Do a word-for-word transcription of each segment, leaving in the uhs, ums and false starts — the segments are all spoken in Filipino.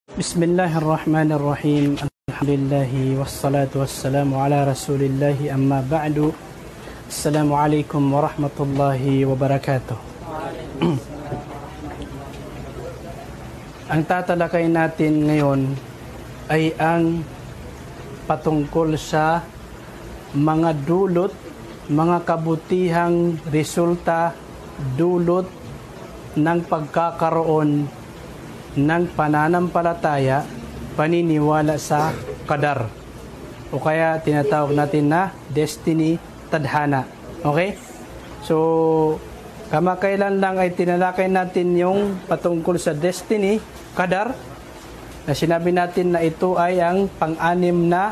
Bismillahirrahmanirrahim. Alhamdulillahi wassalatu wassalamu ala rasulillahi amma ba'du. Assalamualaikum warahmatullahi wabarakatuh. Ang tatalakay natin ngayon ay ang patungkol sa mga dulot, mga kabutihang resulta, dulot ng pagkakaroon ng pananampalataya, paniniwala sa qadar, o kaya tinatawag natin na destiny, tadhana. Okay? So, kamakailan lang ay tinalakay natin yung patungkol sa destiny, qadar, na sinabi natin na ito ay ang pang-anim na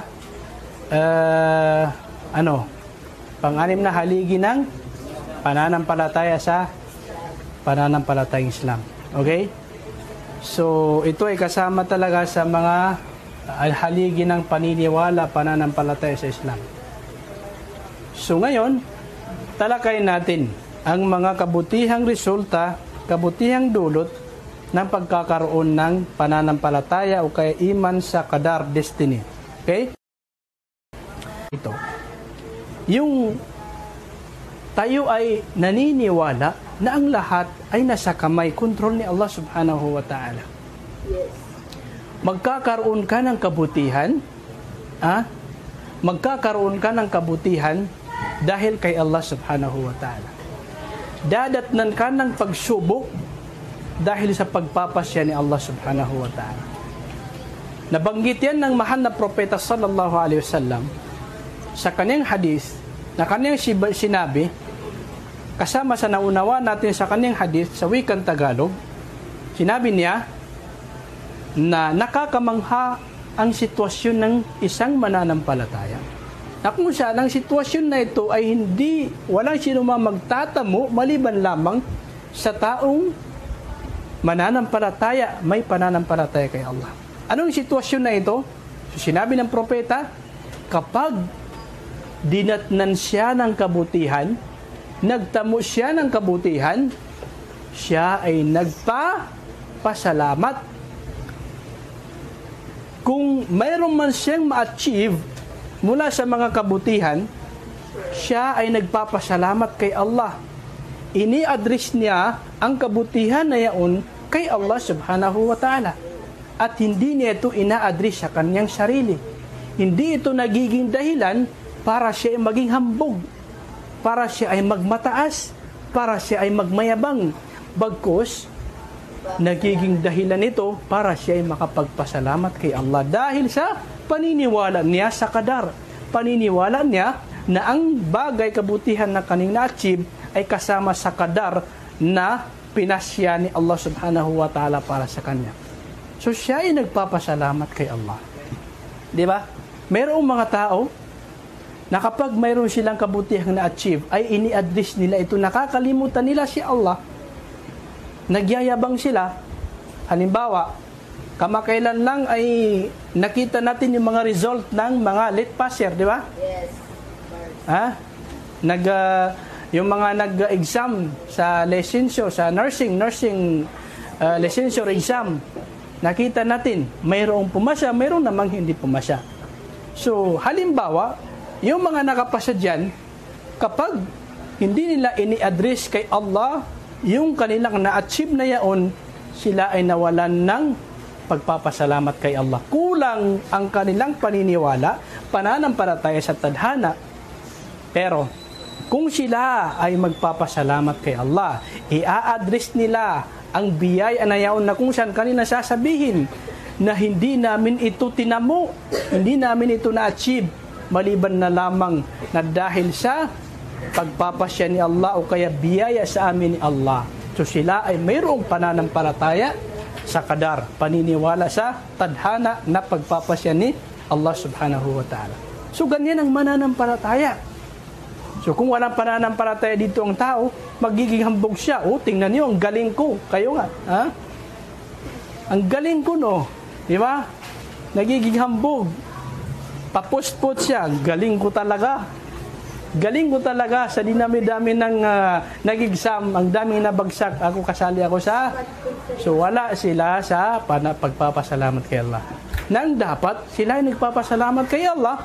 uh, ano, pang-anim na haligi ng pananampalataya sa pananampalatayang Islam. Okay? So, ito ay kasama talaga sa mga haligi ng paniniwala, pananampalataya sa Islam. So, ngayon, talakayin natin ang mga kabutihang resulta, kabutihang dulot ng pagkakaroon ng pananampalataya o kaya iman sa qadar, destiny. Okay? Ito. Yung tayo ay naniniwala na ang lahat ay nasa kamay, kontrol ni Allah subhanahu wa ta'ala. Yes. Magkakaroon ka ng kabutihan, ah? magkakaroon ka ng kabutihan dahil kay Allah subhanahu wa ta'ala. Dadatnan ka ng pagsubok dahil sa pagpapasya ni Allah subhanahu wa ta'ala. Nabanggit yan ng mahal na propeta sallallahu alaihi wasallam sa kanyang hadith na kanyang sinabi, kasama sa naunawa natin sa kanyang hadith sa wikang Tagalog. Sinabi niya na nakakamangha ang sitwasyon ng isang mananampalataya, na kung saan ang sitwasyon na ito ay hindi, walang sino man magtatamo maliban lamang sa taong mananampalataya, may pananampalataya kay Allah. Anong sitwasyon na ito? So, sinabi ng propeta, kapag dinatnan siya ng kabutihan, nagtamo siya ng kabutihan, siya ay nagpa-pasalamat. Kung mayroon man siyang ma-achieve mula sa mga kabutihan, siya ay nagpapasalamat kay Allah. Ini-address niya ang kabutihan na yaon kay Allah subhanahu wa ta'ala. At hindi niya ito ina-address sa kanyang sarili. Hindi ito nagiging dahilan para siya ay maging hambog, para siya ay magmataas, para siya ay magmayabang. Bagkus, nagiging dahilan ito para siya ay makapagpasalamat kay Allah dahil sa paniniwala niya sa qadar. Paniniwala niya na ang bagay kabutihan na kaning na-achieve ay kasama sa qadar na pinasya ni Allah subhanahu wa ta'ala para sa kanya. So siya ay nagpapasalamat kay Allah. Di ba? Mayroong mga tao na kapag mayroon silang kabutihang na-achieve, ay ini-address nila ito, nakakalimutan nila si Allah. Nagyayabang sila. Halimbawa, kamakailan lang ay nakita natin yung mga result ng mga lit passer, di ba? Yes. Ha? Nag, uh, yung mga nag-exam sa lisensyo, sa nursing, nursing uh, licensure exam, nakita natin, mayroong pumasya, mayroong namang hindi pumasya. So, halimbawa, yung mga nakapasa dyan, kapag hindi nila ini-address kay Allah yung kanilang na-achieve na yaon, sila ay nawalan ng pagpapasalamat kay Allah. Kulang ang kanilang paniniwala, pananampalataya sa tadhana. Pero, kung sila ay magpapasalamat kay Allah, i-a-address nila ang biyaya na yaon na kung saan kanina sasabihin na hindi namin ito tinamo, hindi namin ito na-achieve, maliban na lamang na dahil sa pagpapasya ni Allah o kaya biyaya sa amin ni Allah. So sila ay mayroong pananampalataya sa qadar, paniniwala sa tadhana na pagpapasya ni Allah subhanahu wa ta'ala. So ganyan ang mananampalataya. So kung walang pananampalataya dito ang tao, magiging hambog siya. O, tingnan niyo, ang galing ko. Kayo nga, ha? Ang galing ko, no? Di ba? Nagiging hambog. Papuspot siya, galing ko talaga. Galing ko talaga sa dinami-dami ng uh, nag-exam, ang daming nabagsak. Ako kasali ako sa, so wala sila sa pana, pagpapasalamat kay Allah. Nang dapat sila ay nagpapasalamat kay Allah.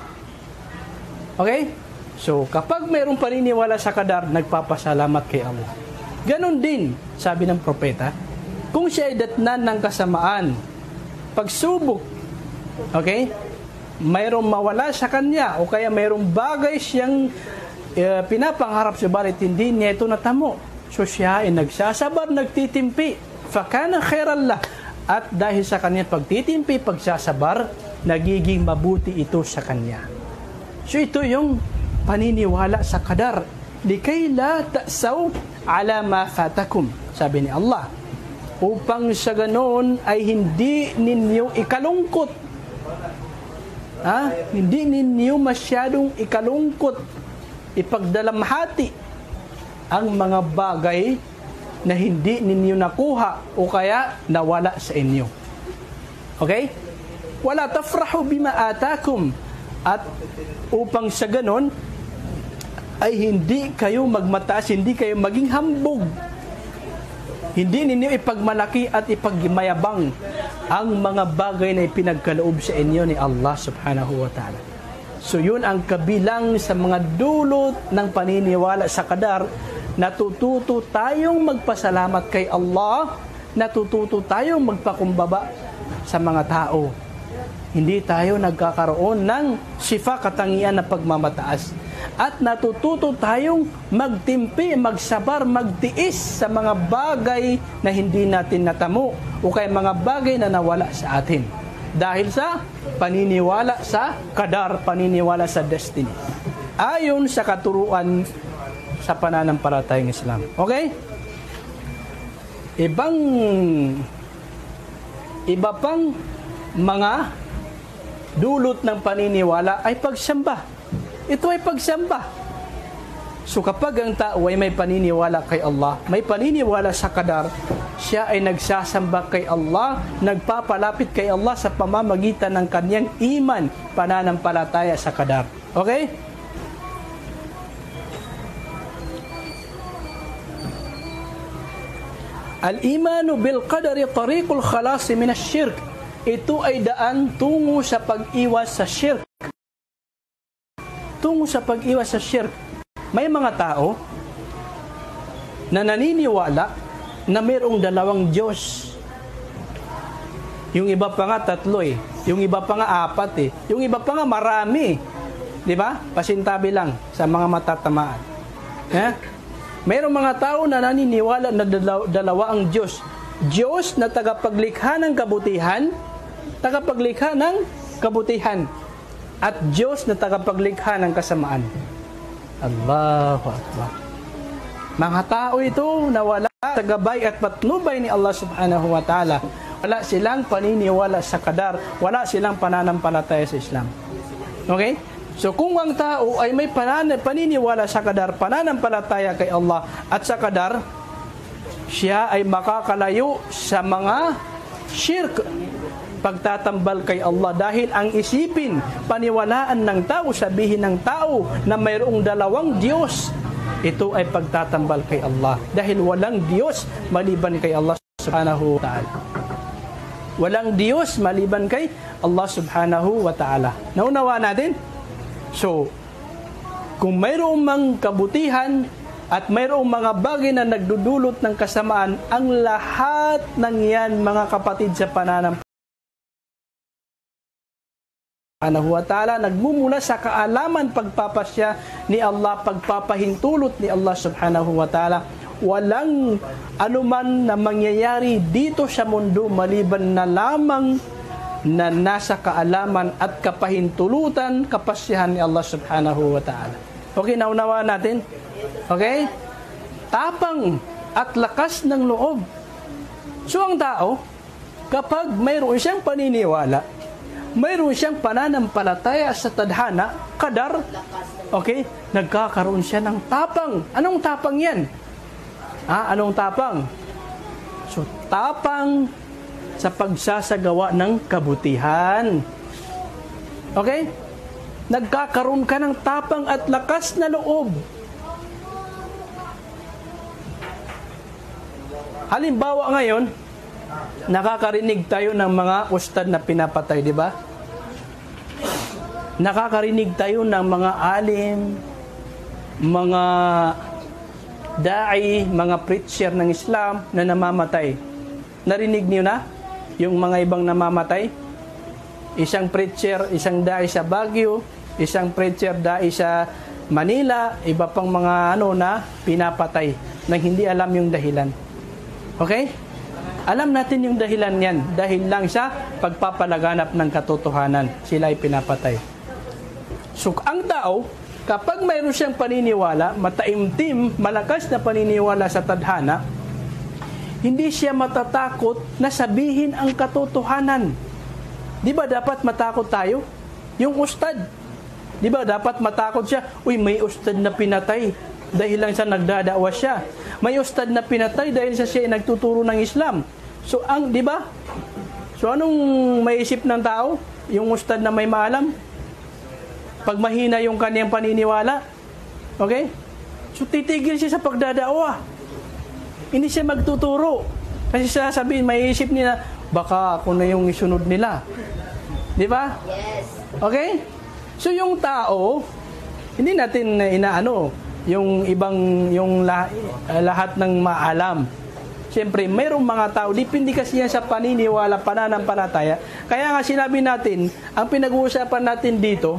Okay? So, kapag mayroong paniniwala sa qadar, nagpapasalamat kay Allah. Ganon din, sabi ng propeta, kung siya ay datnan ng kasamaan, pagsubok, okay? Mayroong mawala sa kanya, o kaya mayroong bagay siyang uh, pinapangarap, subalit hindi niya ito natamo. So, siya ay nagsasabar, nagtitimpi. Fakana khairan lah. At dahil sa kanya pagtitimpi, pagsasabar, nagiging mabuti ito sa kanya. So, ito yung paniniwala sa qadar. Likay la ta'saw ala ma fatakum, sabi ni Allah, upang sa ganoon ay hindi ninyo ikalungkot, ha? Hindi ninyo masyadong ikalungkot, ipagdalamhati ang mga bagay na hindi ninyo nakuha o kaya nawala sa inyo. Okay? Wala tafrahu bima atakum, at upang sa ganon ay hindi kayo magmataas, hindi kayo maging hambog. Hindi ninyo ipagmalaki at ipagmayabang ang mga bagay na ipinagkaloob sa inyo ni Allah subhanahu wa ta'ala. So yun ang kabilang sa mga dulot ng paniniwala sa qadar. Natututo tayong magpasalamat kay Allah, natututo tayong magpakumbaba sa mga tao. Hindi tayo nagkakaroon ng sifa, katangian na pagmamataas. At natututo tayong magtimpi, magsabar, magtiis sa mga bagay na hindi natin natamo o kaya mga bagay na nawala sa atin. Dahil sa paniniwala sa qadar, paniniwala sa destiny. Ayon sa katuruan sa pananampalatayang Islam. Okay? Ibang iba pang mga dulot ng paniniwala ay pagsamba. Ito ay pagsamba. So kapag ang tao ay may paniniwala kay Allah, may paniniwala sa qadar, siya ay nagsasamba kay Allah, nagpapalapit kay Allah sa pamamagitan ng kanyang iman, pananampalataya sa qadar. Okay? Al-imanu bil qadari tariqul khalas min asy-syirk. Ito ay daan tungo sa pag-iwas sa syirk. Tungo sa pag-iwas sa syirk. May mga tao na naniniwala na mayroong dalawang Diyos. Yung iba pa nga tatlo eh. Yung iba pa nga apat eh. Yung iba pa nga marami. Di ba? Pasintabi lang sa mga matatamaan. Eh? Mayroong mga tao na naniniwala na dalawa, dalawa ang Diyos. Diyos na tagapaglikha ng kabutihan, tagapaglikha ng kabutihan, at Diyos na tagapaglikha ng kasamaan. Allahu Akbar. Mga tao ito na wala sa gabay at patnubay ni Allah subhanahu wa ta'ala. Wala silang paniniwala sa qadar, wala silang pananampalataya sa Islam. Okay? So kung ang tao ay may panan- paniniwala sa qadar, pananampalataya kay Allah at sa qadar, siya ay makakalayo sa mga shirk, pagtatambal kay Allah, dahil ang isipin, paniwalaan ng tao, sabihin ng tao na mayroong dalawang Diyos, ito ay pagtatambal kay Allah, dahil walang Diyos maliban kay Allah subhanahu wa ta'ala. Walang Diyos maliban kay Allah subhanahu wa ta'ala. Naunawa natin? So, kung mayroong mang kabutihan at mayroong mga bagay na nagdudulot ng kasamaan, ang lahat ng yan, mga kapatid, sa pananampalataya subhanahu wa ta'ala, nagmumula sa kaalaman, pagpapasya ni Allah, pagpapahintulot ni Allah subhanahu wa ta'ala. Walang anuman na mangyayari dito sa mundo maliban na lamang na nasa kaalaman at kapahintulutan, kapasyahan ni Allah subhanahu wa ta'ala. Okay, naunawa natin? Okay? Tapang at lakas ng loob. So ang tao, kapag mayroon siyang paniniwala, mayroon siyang pananampalataya sa tadhana, qadar, okay, nagkakaroon siya ng tapang. Anong tapang yan? Ah, anong tapang? So, tapang sa pagsasagawa ng kabutihan. Okay? nagkakaroon ka ng tapang at lakas na loob. Halimbawa ngayon, nakakarinig tayo ng mga ustad na pinapatay, di ba? Nakakarinig tayo ng mga alim, mga da'i, mga preacher ng Islam na namamatay. Narinig niyo na yung mga ibang namamatay? Isang preacher, isang da'i sa Baguio, isang preacher da'i sa Manila, iba pang mga ano na pinapatay na hindi alam yung dahilan. Okay? Alam natin yung dahilan yan. Dahil lang sa pagpapalaganap ng katotohanan. Sila ay pinapatay. So, ang tao, kapag mayroon siyang paniniwala, mataimtim, malakas na paniniwala sa tadhana, hindi siya matatakot na sabihin ang katotohanan. Di ba dapat matakot tayo? Yung ustad. Di ba dapat matakot siya? Uy, may ustad na pinatay. Dahil lang sa nagdadawa siya. May ustad na pinatay dahil sa siya ay nagtuturo ng Islam. So, ang, di ba? So, anong maiisip ng tao? Yung ustad na may maalam? Pag mahina yung kaniyang paniniwala? Okay? So, titigil siya sa pagdadawa. Hindi siya magtuturo. Kasi sasabihin, maiisip nila, baka ako na yung isunod nila. Di ba? Yes. Okay? So, yung tao, hindi natin inaano, yung ibang, yung lah, lahat ng maalam. Siyempre, mayroong mga tao, depende kasi yan sa paniniwala, pananampalataya. Kaya nga sinabi natin, ang pinag-uusapan natin dito,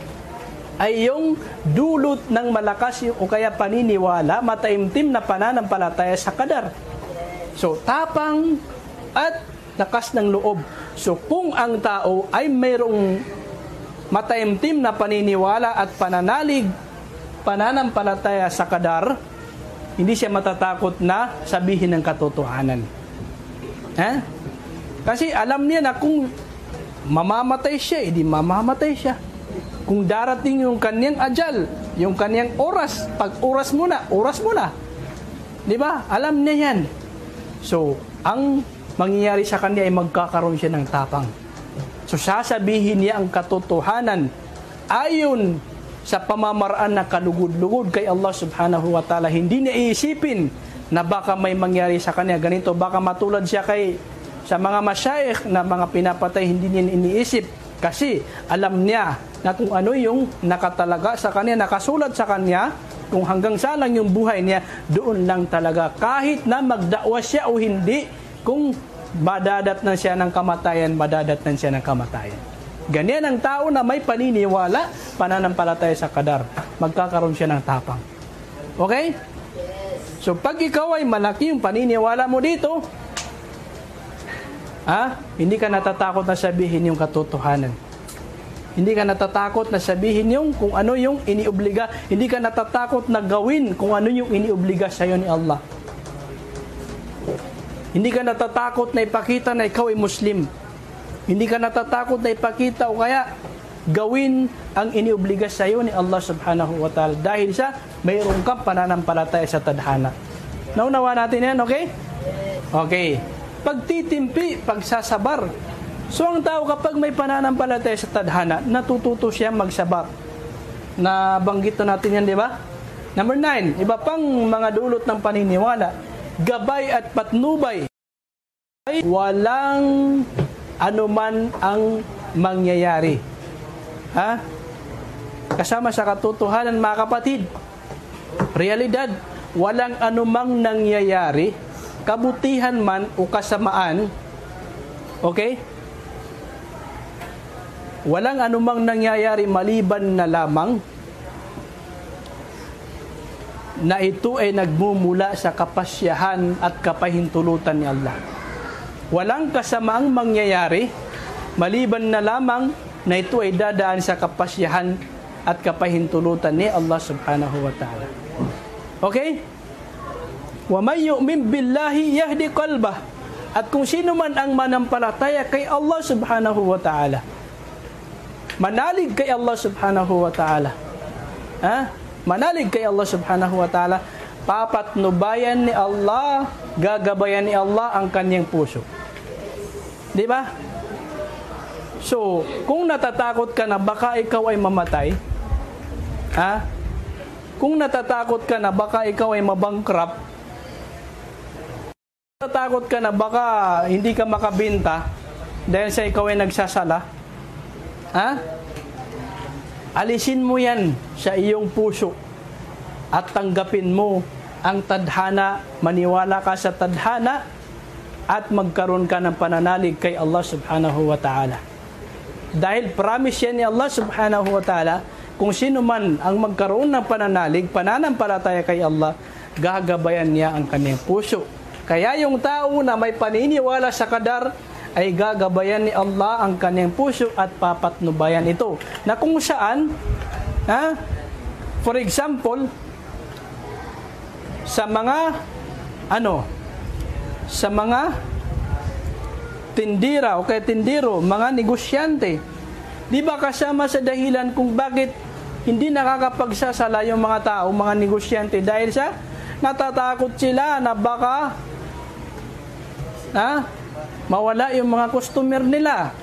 ay yung dulot ng malakas o kaya paniniwala, mataimtim na pananampalataya sa qadar. So, tapang at lakas ng loob. So, kung ang tao ay mayroong mataimtim na paniniwala at pananalig, pananampalataya sa qadar, hindi siya matatakot na sabihin ng katotohanan. Ha? Kasi alam niya na kung mamamatay siya, edi mamamatay siya. Kung darating yung kanyang ajal, yung kanyang oras, pag oras mo na, oras mo na. Di ba? Alam niya yan. So, ang mangyayari sa kanya ay magkakaroon siya ng tapang. So, sasabihin niya ang katotohanan ayon sa pamamaraan na kalugod-lugod kay Allah subhanahu wa ta'ala. Hindi niya iisipin na baka may mangyari sa kanya ganito. Baka matulad siya kay sa mga masyayikh na mga pinapatay, hindi niya iniisip. Kasi alam niya na kung ano yung nakatalaga sa kanya, nakasulat sa kanya, kung hanggang saan lang yung buhay niya, doon lang talaga. Kahit na magdakwa siya o hindi, kung madadatnan siya ng kamatayan, madadatnan siya ng kamatayan. Ganyan ang tao na may paniniwala, pananampalataya sa qadar. Magkakaroon siya ng tapang. Okay? So, pag ikaw ay malaki yung paniniwala mo dito, ha? Hindi ka natatakot na sabihin yung katotohanan. Hindi ka natatakot na sabihin yung kung ano yung iniobliga. Hindi ka natatakot na gawin kung ano yung iniobliga sa iyo ni Allah. Hindi ka natatakot na ipakita na ikaw ay Muslim. Hindi ka natatakot na ipakita o kaya gawin ang iniobliga sa iyo ni Allah subhanahu wa ta'ala dahil sa mayroon kang pananampalataya sa tadhana. Naunawa natin yan, okay? Okay. Pagtitimpi, pagsasabar. So ang tao kapag may pananampalataya sa tadhana, natututo siya magsabar. Nabanggit natin yan, di ba? Number nine, iba pang mga dulot ng paniniwala, gabay at patnubay. Walang anuman ang mangyayari. Ha? Kasama sa katotohanan, mga kapatid, realidad, walang anumang nangyayari, kabutihan man o kasamaan, okay? Walang anumang nangyayari maliban na lamang na ito ay nagmumula sa kapasyahan at kapahintulutan ni Allah. Walang kasamaang mangyayari maliban na lamang na ito ay dadaan sa kapasyahan at kapahintulutan ni Allah subhanahu wa ta'ala. Okay? Wa may yu'min billahi yahdi qalbah. At kung sino man ang manampalataya kay Allah subhanahu wa ta'ala, manalig kay Allah subhanahu wa ta'ala, ha? Manalig kay Allah subhanahu wa ta'ala, papatnubayan ni Allah, gagabayan ni Allah ang kanyang puso. Di ba? So, kung natatakot ka na baka ikaw ay mamatay, ha? Kung natatakot ka na baka ikaw ay mabankrupt, natatakot ka na baka hindi ka makabenta dahil sa ikaw ay nagsasala, ha? Alisin mo yan sa iyong puso at tanggapin mo ang tadhana, maniwala ka sa tadhana at magkaroon ka ng pananalig kay Allah subhanahu wa ta'ala. Dahil promise yan ni Allah subhanahu wa ta'ala, kung sino man ang magkaroon ng pananalig, pananampalataya kay Allah, gagabayan niya ang kanyang puso. Kaya yung tao na may paniniwala sa qadar, ay gagabayan ni Allah ang kanyang puso at papatnubayan ito. Na kung saan, ha, for example, sa mga, ano, sa mga tindira o kaya tindiro, mga negosyante, di ba kasama sa dahilan kung bakit hindi nakakapagsasala yung mga tao, mga negosyante, dahil sa natatakot sila na baka ha, mawala yung mga customer nila.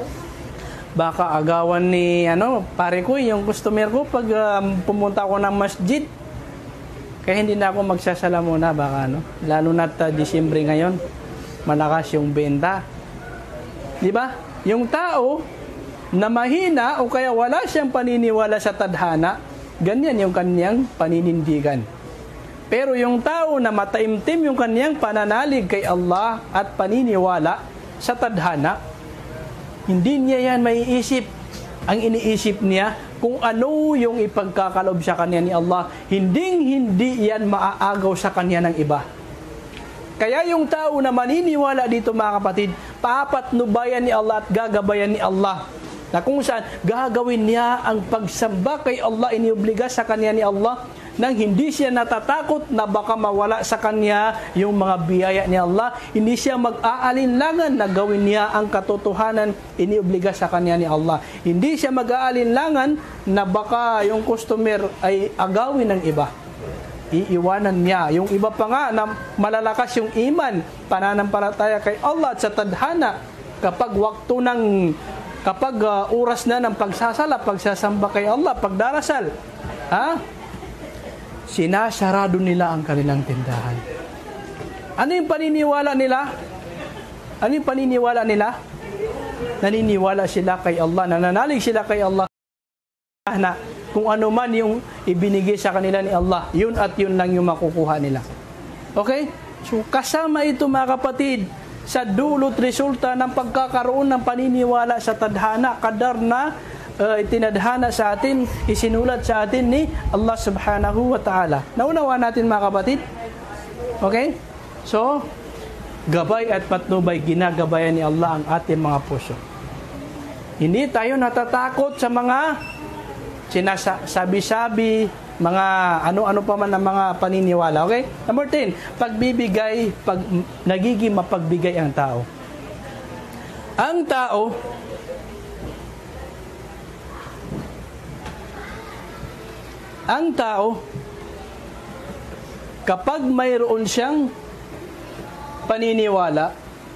Baka agawan ni ano, pare ko, yung customer ko pag um, pumunta ako ng masjid. Kaya hindi na ako magsasala muna, baka ano, lalo na uh, Disyembre ngayon, malakas yung benta. Di ba? Yung tao na mahina o kaya wala siyang paniniwala sa tadhana, ganyan yung kanyang paninindigan. Pero yung tao na mataimtim yung kanyang pananalig kay Allah at paniniwala sa tadhana, hindi niya yan maiisip. Ang iniisip niya kung ano yung ipagkakalob sa kanya ni Allah. Hinding-hindi yan maaagaw sa kanya ng iba. Kaya yung tao na maniniwala dito, mga kapatid, papatnubayan ni Allah at gagabayan ni Allah. Na kung saan gagawin niya ang pagsamba kay Allah, iniobliga sa kanya ni Allah, nang hindi siya natatakot na baka mawala sa kanya yung mga biyaya ni Allah. Hindi siya mag-aalinlangan na gawin niya ang katotohanan, iniobliga sa kanya ni Allah. Hindi siya mag-aalinlangan na baka yung customer ay agawin ng iba. Iiwanan niya. Yung iba pa nga na malalakas yung iman, pananampalataya kay Allah at sa tadhana, kapag wakto ng, kapag uh, oras na ng pagsasala, pagsasamba kay Allah, pagdarasal, ha? Sinasarado nila ang kanilang tindahan. Ano yung paniniwala nila? Ano yung paniniwala nila? Naniniwala sila kay Allah, nananalig sila kay Allah na kung ano man yung ibinigay sa kanila ni Allah, yun at yun lang yung makukuha nila. Okay? So kasama ito, mga kapatid, sa dulot resulta ng pagkakaroon ng paniniwala sa tadhana, qadar na uh, itinadhana sa atin, isinulat sa atin ni Allah subhanahu wa ta'ala. Naunawa natin, mga kapatid? Okay? So, gabay at patnubay, ginagabayan ni Allah ang ating mga puso. Hindi tayo natatakot sa mga sinasabi-sabi, mga ano-ano pa man ng mga paniniwala. Okay? Number ten, pagbibigay, pag, nagiging mapagbigay ang tao. Ang tao, ang tao, kapag mayroon siyang paniniwala,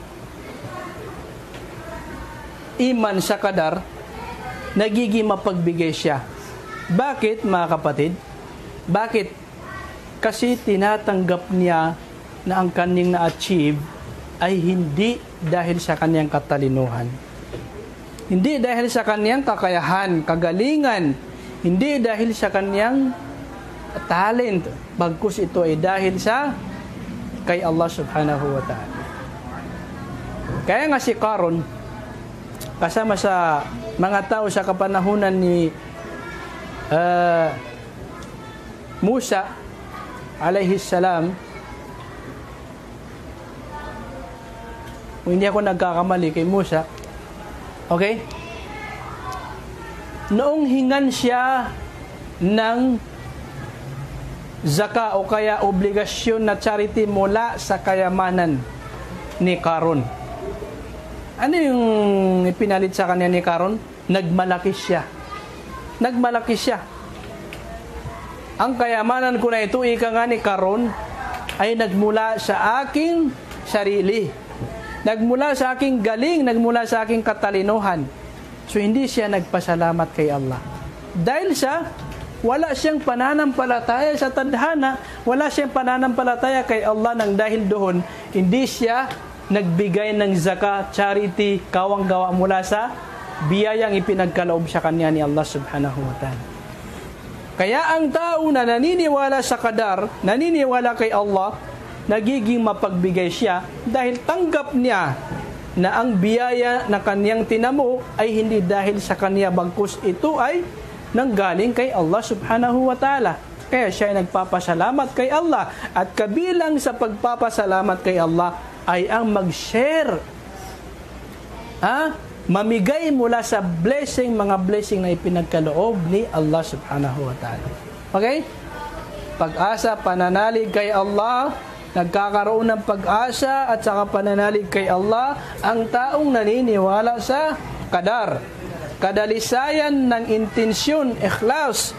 iman sa qadar, nagiging mapagbigay siya. Bakit, mga kapatid? Bakit? Kasi tinatanggap niya na ang kanyang na-achieve ay hindi dahil sa kanyang katalinuhan. Hindi dahil sa kanyang kakayahan, kagalingan. Hindi dahil sa kanyang talent. Bagkus ito ay dahil sa kay Allah subhanahu wa ta'ala. Kaya nga si Qarun, kasama sa mga tao sa kapanahunan ni Uh, Musa alayhi salam, kung hindi ako nagkakamali kay Musa, okay, noong hingan siya ng zaka o kaya obligasyon na charity mula sa kayamanan ni Qarun, ano yung ipinalit sa kanya ni Qarun? Nagmalaki siya. Nagmalaki siya. Ang kayamanan ko na ito, ika nga ni Qarun, ay nagmula sa aking sarili. Nagmula sa aking galing, nagmula sa aking katalinuhan. So hindi siya nagpasalamat kay Allah. Dahil sa wala siyang pananampalataya sa tadhana, wala siyang pananampalataya kay Allah, nang dahil doon hindi siya nagbigay ng zakat, charity, kawang gawa mula sa biyayang ipinagkaloob sa kanya ni Allah subhanahu wa ta'ala. Kaya ang tao na naniniwala sa qadar, naniniwala kay Allah, nagiging mapagbigay siya dahil tanggap niya na ang biyaya na kanyang tinamo ay hindi dahil sa kanya, bagkus ito ay nanggaling kay Allah subhanahu wa ta'ala. Kaya siya ay nagpapasalamat kay Allah, at kabilang sa pagpapasalamat kay Allah ay ang mag-share, ha? mamigay mula sa blessing, mga blessing na ipinagkaloob ni Allah subhanahu wa ta'ala. Okay? Pag-asa, pananalig kay Allah, nagkakaroon ng pag-asa at saka pananalig kay Allah ang taong naniniwala sa qadar. Kadalisayan ng intensyon, ikhlas.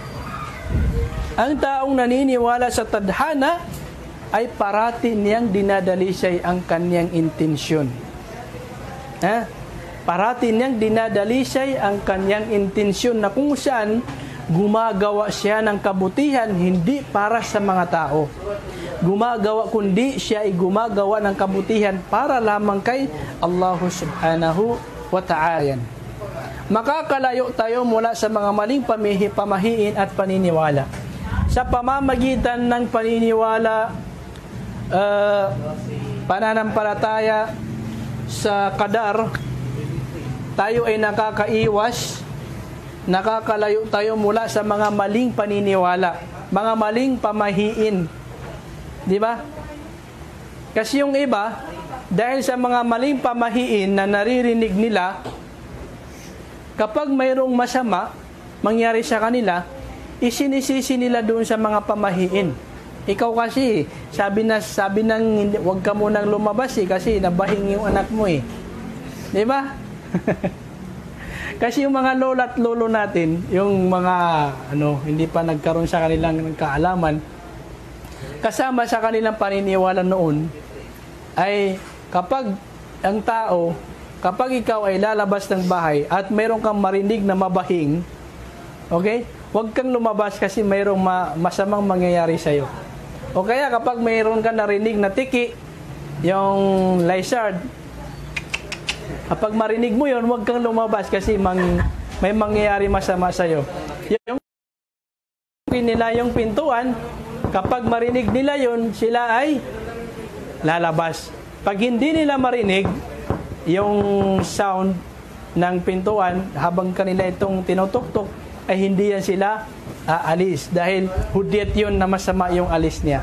Ang taong naniniwala sa tadhana ay parati niyang dinadalisay ang kanyang intensyon. Ha? Parati niyang dinadalisay ang kanyang intensyon na kung saan gumagawa siya ng kabutihan hindi para sa mga tao. Gumagawa, kundi siya ay gumagawa ng kabutihan para lamang kay Allah subhanahu wa ta'ala. Makakalayo tayo mula sa mga maling pamihi, pamahiin at paniniwala. Sa pamamagitan ng paniniwala, uh, pananampalataya sa qadar, tayo ay nakakaiwas, nakakalayo tayo mula sa mga maling paniniwala, mga maling pamahiin. Di ba? Kasi yung iba, dahil sa mga maling pamahiin na naririnig nila, kapag mayroong masama mangyari sa kanila, isinisisi nila doon sa mga pamahiin. Ikaw kasi, sabi na sabi nang wag ka munang lumabas eh, kasi nabahing yung anak mo eh. Di ba? Kasi yung mga lola at lolo natin, yung mga ano, hindi pa nagkaroon sa kanilang kaalaman, kasama sa kanilang paniniwala noon ay kapag ang tao, kapag ikaw ay lalabas ng bahay at mayroon kang marinig na mabahing, okay? Huwag kang lumabas kasi mayroong ma masamang mangyayari sa iyo. O kaya kapag mayroon kang narinig na tiki, yung lizard, kapag marinig mo yon, huwag kang lumabas kasi mang, may mangyayari masama sa iyo. Yung nila yung pintuan, kapag marinig nila yon, sila ay lalabas. Pag hindi nila marinig yung sound ng pintuan habang kanila itong tinutuktok, ay hindi yan sila aalis dahil hudyat yun na masama yung alis niya.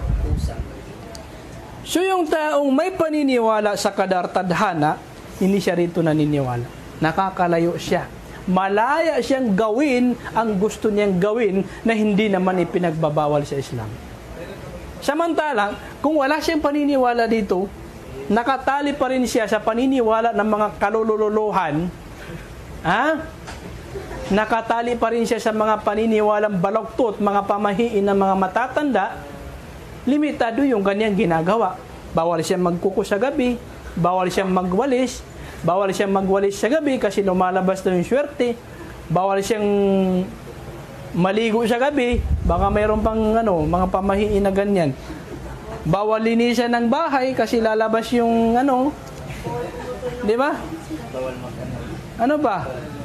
So yung taong may paniniwala sa qadar tadhana, hindi siya rito naniniwala. Nakakalayo siya. Malaya siyang gawin ang gusto niyang gawin na hindi naman ipinagbabawal sa Islam. Samantalang, kung wala siyang paniniwala dito, nakatali pa rin siya sa paniniwala ng mga kalululuhan, ha? Nakatali pa rin siya sa mga paniniwalang baloktot, mga pamahiin ng mga matatanda, limitado yung kanyang ginagawa. Bawal siyang magkuko sa gabi, bawal siyang magwalis, bawal siyang magwalis sa gabi kasi lumalabas na yung swerte, bawal siyang maligo sa gabi, baka mayroon pang ano, mga pamahiin na ganyan. Bawal linisan ng bahay kasi lalabas yung ano, di ba? Ano ba?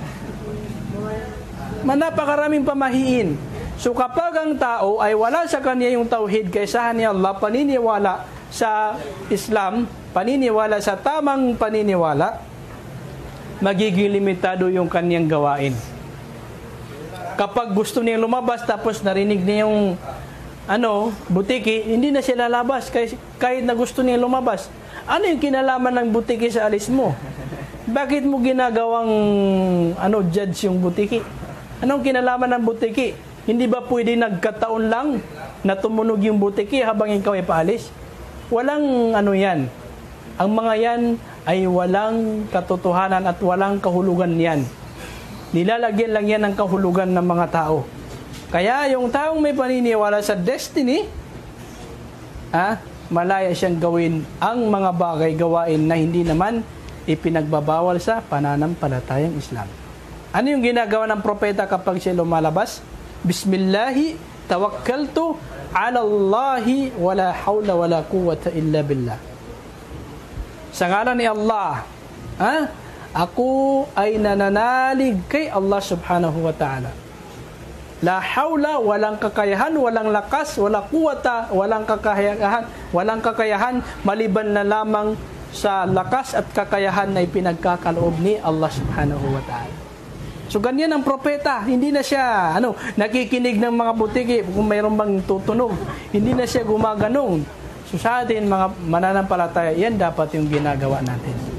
Manapakaraming pamahiin. So kapag ang tao ay wala sa kanya yung tauhid, kaysahan ni Allah, paniniwala sa Islam, paniniwala sa tamang paniniwala, magiging limitado yung kanyang gawain. Kapag gusto niyang lumabas tapos narinig niya yung ano, butiki, hindi na siya lalabas kahit, kahit na gusto niyang lumabas. Ano yung kinalaman ng butiki sa alis mo? Bakit mo ginagawang ano, judge yung butiki? Anong kinalaman ng butiki? Hindi ba pwede nagkataon lang na tumunog yung butiki habang ikaw ay paalis? Walang ano yan. Ang mga yan ay walang katotohanan at walang kahulugan yan. Nilalagyan lang yan ng kahulugan ng mga tao. Kaya yung taong may paniniwala sa destiny, ah, malaya siyang gawin ang mga bagay gawain na hindi naman ipinagbabawal sa pananampalatayang Islam. Ano yung ginagawa ng propeta kapag siya lumalabas? Bismillahi tawakkaltu ala Allahi wala hawla wala quwwata illa billah. Sa ngalan ni Allah, ha? Ako ay nananalig kay Allah subhanahu wa ta'ala. La hawla, walang kakayahan, walang lakas, wala quwwata, walang kakayahan, walang kakayahan maliban na lamang sa lakas at kakayahan na ipinagkakaloob ni Allah subhanahu wa ta'ala. So ganyan ang propeta, hindi na siya ano, nakikinig ng mga butiki kung mayroon bang tutunog. Hindi na siya gumaganon. So sa atin mga mananampalataya, yan dapat yung ginagawa natin.